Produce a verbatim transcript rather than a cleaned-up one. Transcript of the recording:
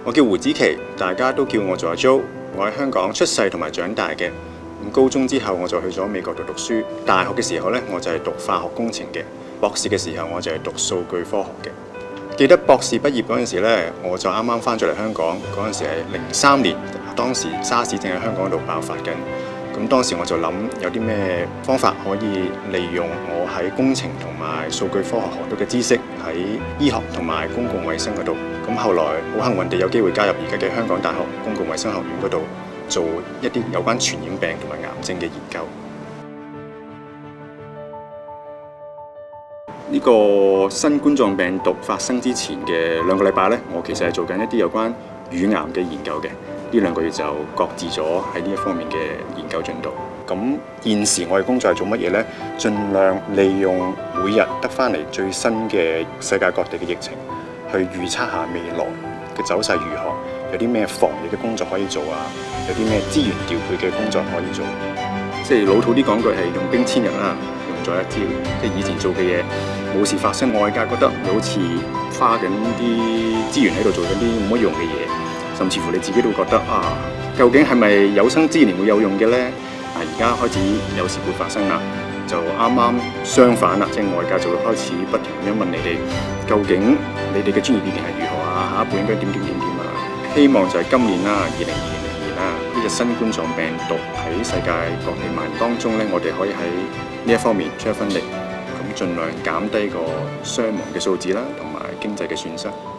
我叫胡子琪，大家都叫我做阿 Jo。我喺香港出世同埋長大嘅。咁高中之後我就去咗美國度讀書。大學嘅時候咧，我就係讀化學工程嘅。博士嘅時候我就係讀數據科學嘅。記得博士畢業嗰陣時咧，我就啱啱翻咗嚟香港。嗰陣時係零三年，當時沙士正喺香港度爆發緊。咁當時我就諗有啲咩方法可以利用我喺工程同埋數據科學學到嘅知識喺醫學同埋公共衛生嗰度。咁後來好幸運地有機會加入而家嘅香港大學公共衛生學院嗰度做一啲有關傳染病同埋癌症嘅研究。呢個新冠狀病毒發生之前嘅兩個禮拜咧，我其實係做緊一啲有關乳癌嘅研究嘅。呢兩個月就擱置咗喺呢一方面嘅研究進度。咁現時我嘅工作係做乜嘢呢？盡量利用每日得返嚟最新嘅世界各地嘅疫情，去預測下未來嘅走勢如何，有啲咩防疫嘅工作可以做啊，有啲咩資源調配嘅工作可以做。即係老土啲講句係用兵千日啦，用咗一招。即係以前做嘅嘢冇事發生，外界覺得好似花緊啲資源喺度做緊啲冇乜用嘅嘢。甚至乎你自己都會覺得啊，究竟係咪有生之年會有用嘅呢？啊，而家開始有事會發生啦，就啱啱相反啦，即係外界就會開始不停咁樣問你哋，究竟你哋嘅專業意見係如何啊？下一步應該點點點點啊？希望就係今年啦，二零二零年啦，呢隻新冠狀病毒喺世界各地蔓延當中咧，我哋可以喺呢一方面出一分力，咁盡量減低個傷亡嘅數字啦，同埋經濟嘅損失。